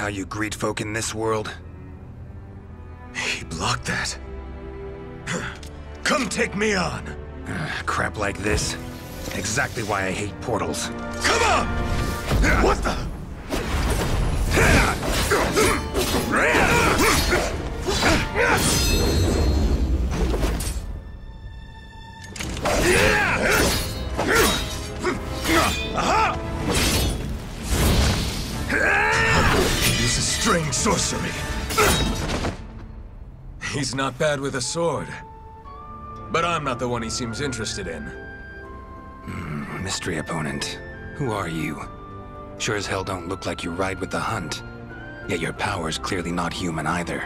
how you greet folk in this world? He blocked that. Come take me on! Crap like this. Exactly why I hate portals. Come on! What the? He uses strange sorcery. He's not bad with a sword. But I'm not the one he seems interested in. Mystery opponent. Who are you? Sure as hell don't look like you ride with the hunt. Yet your power's clearly not human either.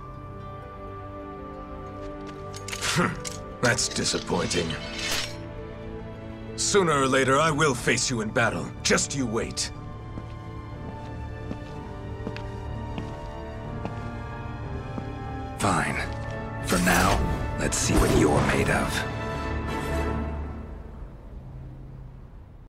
That's disappointing. Sooner or later, I will face you in battle. Just you wait. Fine. For now, let's see what you're made of.